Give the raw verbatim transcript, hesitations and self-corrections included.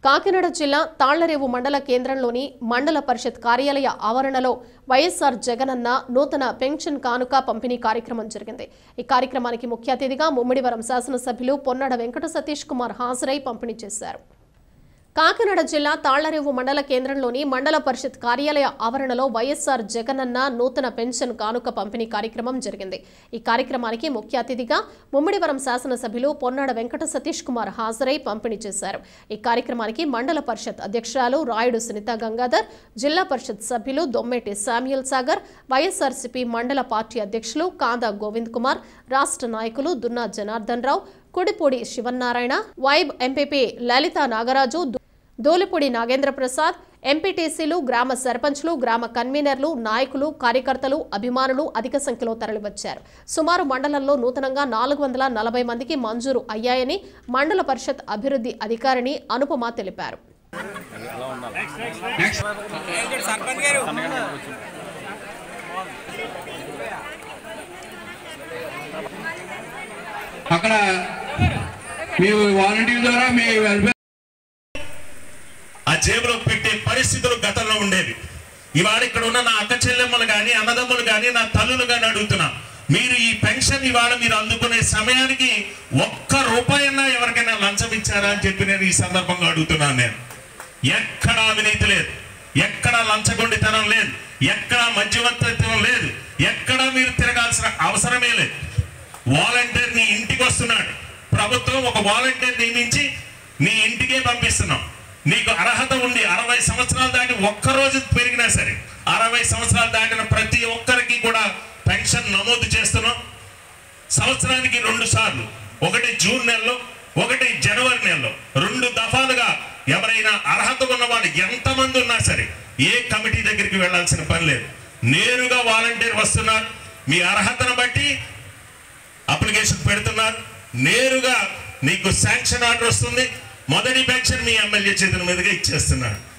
కాకినాడ జిల్లా తాళ్లరేవు మండల కేంద్రంలోని మండల పరిషత్ కార్యాలయ ఆవరణలో వైఎస్ఆర్ జగనన్న నూతన పెన్షన్ కానుక పంపిణీ కార్యక్రమం జరిగింది. ఈ కార్యక్రమానికి ముఖ్య అతిథిగా ముమ్మిడివరం శాసనసభ్యులు పొన్నాడ వెంకట సతీష్ కుమార్ హాజరై పంపిణీ చేశారు. కాకినాడ జిల్లా తాళ్లరేవు మండల కేంద్రంలోని మండల పరిషత్ కార్యాలయ ఆవరణలో వైఎస్ఆర్ జగనన్న నూతన పెన్షన్ కానుక పంపిణీ కార్యక్రమం జరిగింది. ఈ కార్యక్రమానికి ముఖ్య అతిథిగా ముమ్మిడివరం శాసనసభ్యులు పొన్నాడ వెంకట సతీష్ కుమార్ హాజరై పంపిణీ చేశారు. ఈ కార్యక్రమానికి మండల పరిషత్ అధ్యక్షురాలు రాయుడు సునీత గంగాధర్, జిల్లా పరిషత్ సభ్యులు దొమ్మేటి శామ్యూల్ సాగర్, వైఎస్ఆర్సీపీ మండల పార్టీ అధ్యక్షులు కాందా గోవింద్ కుమార్, రాష్ట్ర నాయకులు దున్నా జనార్దన్ రావు, కుడిపూడి శివనారాయణ, వైబ్ ఎంపీపీ లలిత నాగరాజు, దూలిపూడి నాగేంద్ర ప్రసాద్, ఎంపీటీసీలు, గ్రామ సర్పంచ్లు, గ్రామ కన్వీనర్లు, నాయకులు, కార్యకర్తలు, అభిమానులు అధిక సంఖ్యలో తరలివచ్చారు. సుమారు మండలంలో నూతనంగా నాలుగు వందల నలభై మందికి మంజూరు అయ్యాయని మండల పరిషత్ అభివృద్ధి అధికారిని అనుపమ తెలిపారు. అక్కడ మీ వాలంటీర్ ద్వారా మీ ఆ జేబులో పెట్టే పరిస్థితులు గతంలో ఉండేవి. ఇవాళ ఇక్కడ ఉన్న నా అక్క చెల్లెమ్మలు కానీ అన్నదమ్ములు కానీ నా తల్లులు కానీ అడుగుతున్నా, మీరు ఈ పెన్షన్ ఇవాళ మీరు అందుకునే సమయానికి ఒక్క రూపాయన్నా ఎవరికైనా లంచం ఇచ్చారా అని చెప్పి నేను ఈ సందర్భంగా అడుగుతున్నాను. నేను ఎక్కడా అవినీతి లేదు, ఎక్కడా లంచగొండితనం లేదు, ఎక్కడా మధ్యవర్తిత్వం లేదు, ఎక్కడా మీరు తిరగాల్సిన అవసరమే లేదు. వాలంటీర్ నీ ఇంటికి వస్తున్నాడు. ప్రభుత్వం ఒక వాలంటీర్ నియమించి నీ ఇంటికే పంపిస్తున్నాం. నీకు అర్హత ఉండి అరవై సంవత్సరాలు దాటి ఒక్కరోజు పెరిగినా సరే అరవై సంవత్సరాలు దాటిన ప్రతి ఒక్కరికి కూడా పెన్షన్ నమోదు చేస్తున్నాం. సంవత్సరానికి రెండు సార్లు, ఒకటి జూన్ నెలలో, ఒకటి జనవరి నెలలో, రెండు దఫాలుగా ఎవరైనా అర్హత ఉన్న వాళ్ళు ఎంతమంది ఉన్నా సరే ఏ కమిటీ దగ్గరికి వెళ్లాల్సిన పని లేదు. నేరుగా వాలంటీర్ వస్తున్నారు, మీ అర్హతను బట్టి అప్లికేషన్ పెడుతున్నారు, నేరుగా నీకు శాంక్షన్ ఆర్డర్ వస్తుంది, మొదటి పెన్షన్ మీ ఎమ్మెల్యే చేతుల మీదుగా ఇచ్చేస్తున్నాడు.